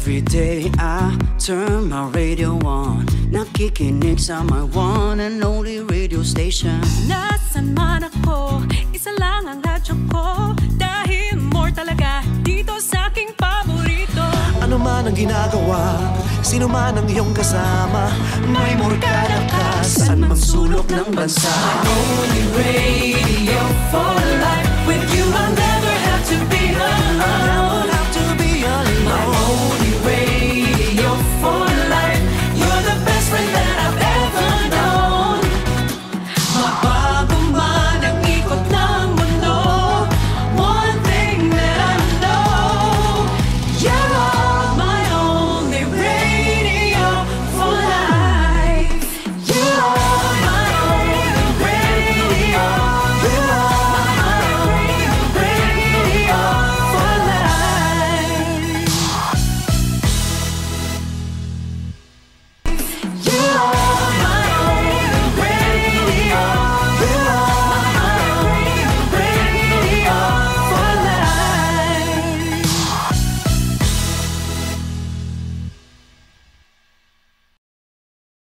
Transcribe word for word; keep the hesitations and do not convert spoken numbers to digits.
Every day I turn my radio on, nakikinig sa my one and only radio station. Nasaan man ako, isa lang ang radyo ko, dahil M O R talaga dito sa aking paborito. Ano man ang ginagawa, sino man ang iyong kasama, may M O R ka na ka, saan mang sulok ng bansa. Only radio for life.